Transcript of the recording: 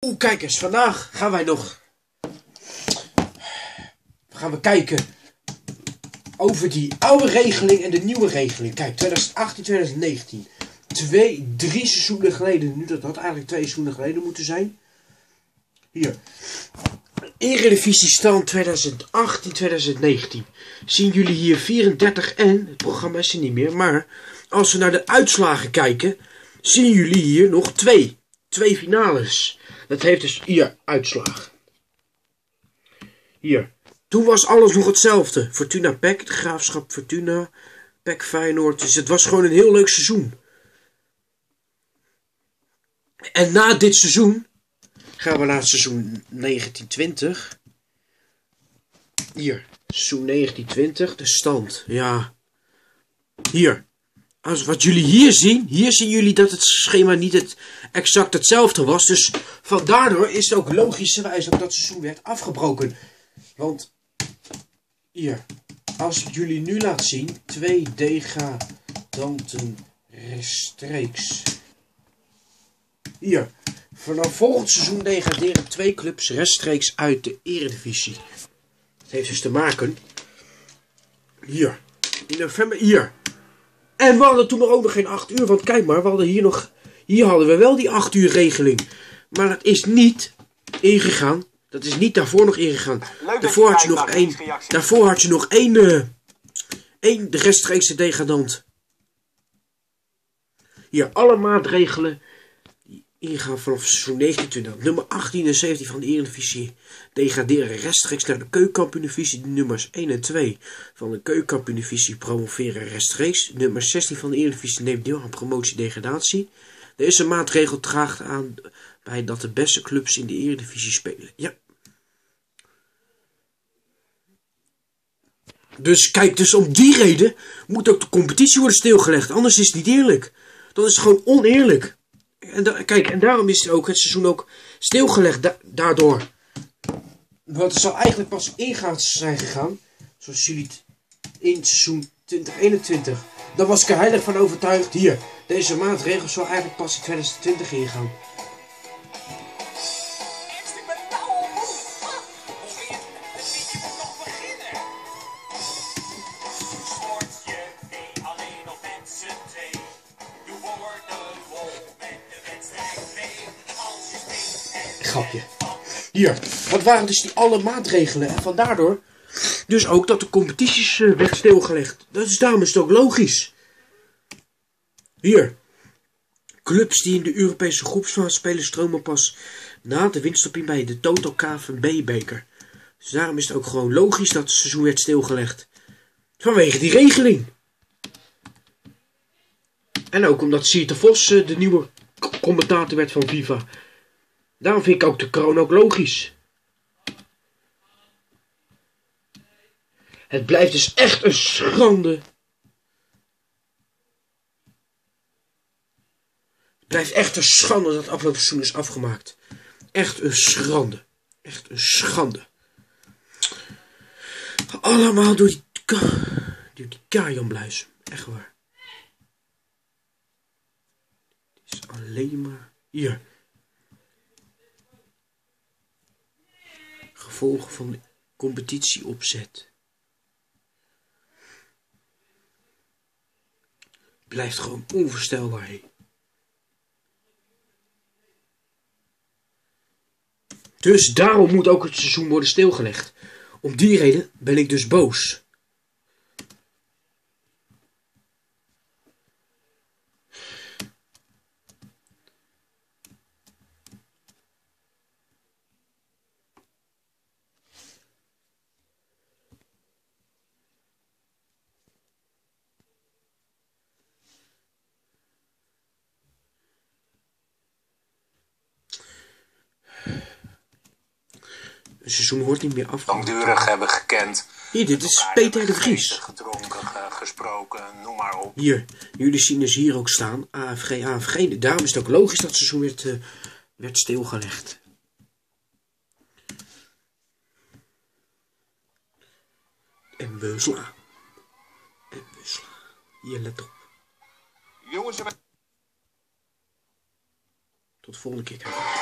Kijk eens, vandaag gaan we kijken over die oude regeling en de nieuwe regeling. Kijk, 2018, 2019. 3 seizoenen geleden. Nu dat had eigenlijk 2 seizoenen geleden moeten zijn. Hier. Eredivisie stand 2018, 2019. Zien jullie hier 34 en, het programma is er niet meer, maar als we naar de uitslagen kijken, zien jullie hier nog 2 finales. Dat heeft dus hier uitslag. Hier. Toen was alles nog hetzelfde. Fortuna PEC, de Graafschap Fortuna, PEC Feyenoord. Dus het was gewoon een heel leuk seizoen. En na dit seizoen gaan we naar het seizoen 1920. Hier, seizoen 1920, de stand. Ja. Hier. Als wat jullie hier zien jullie dat het schema niet exact hetzelfde was. Dus vandaar is het ook logischerwijs dat seizoen werd afgebroken. Want hier, als ik jullie nu laat zien, 2 degradanten rechtstreeks. Hier, vanaf volgend seizoen degraderen 2 clubs rechtstreeks uit de Eredivisie. Dat heeft dus te maken, hier, in november, hier. En we hadden toen ook nog geen 8 uur, want kijk maar, we hadden hier hadden we wel die 8 uur regeling. Maar dat is niet ingegaan. Dat is niet daarvoor nog ingegaan. Daarvoor had je nog één de rechtstreekse degradant. Hier, alle maatregelen die ingaan vanaf seizoen 1920. Nummer 18 en 17 van de Eredivisie degraderen rechtstreeks naar de Keukenkampioen-divisie. De nummers 1 en 2 van de Keukenkampioen-divisie promoveren rechtstreeks. Nummer 16 van de Eredivisie neemt deel aan promotie-degradatie. Deze maatregel draagt aan bij dat de beste clubs in de Eredivisie spelen. Ja. Dus kijk, dus om die reden moet ook de competitie worden stilgelegd. Anders is het niet eerlijk. Dan is het gewoon oneerlijk. En kijk, en daarom is het seizoen ook stilgelegd daardoor. Want het zou eigenlijk pas ingaan zijn gegaan, zoals jullie het in seizoen 2021. Daar was ik er heilig van overtuigd. Hier, deze maatregel zou eigenlijk pas in 2020 ingaan. Grapje. Hier, wat waren dus die alle maatregelen en vandaar dus ook dat de competities werd stilgelegd. Daarom is het ook logisch. Hier, clubs die in de Europese groepsfase spelen stromen pas na de winststoping bij de Total KNVB-beker. Dus daarom is het ook gewoon logisch dat het seizoen werd stilgelegd. Vanwege die regeling. En ook omdat Siert de Vos de nieuwe commentator werd van FIFA. Daarom vind ik ook de kroon ook logisch. Het blijft dus echt een schande. Het blijft echt een schande dat het afgelopen seizoen is afgemaakt. Echt een schande. Echt een schande. Allemaal door die Kajan-bluis. Echt waar. Het is alleen maar hier. Gevolgen van de competitieopzet. Blijft gewoon onvoorstelbaar heen. Dus daarom moet ook het seizoen worden stilgelegd. Om die reden ben ik dus boos. Het seizoen wordt niet meer af. Langdurig hebben gekend. Hier, dit is Peter de Vries. Gedronken, gesproken, noem maar op. Hier, jullie zien dus hier ook staan. AFG. Daarom is het ook logisch dat het seizoen werd stilgelegd. En we slaan. Hier, let op. Jongens, tot de volgende keer.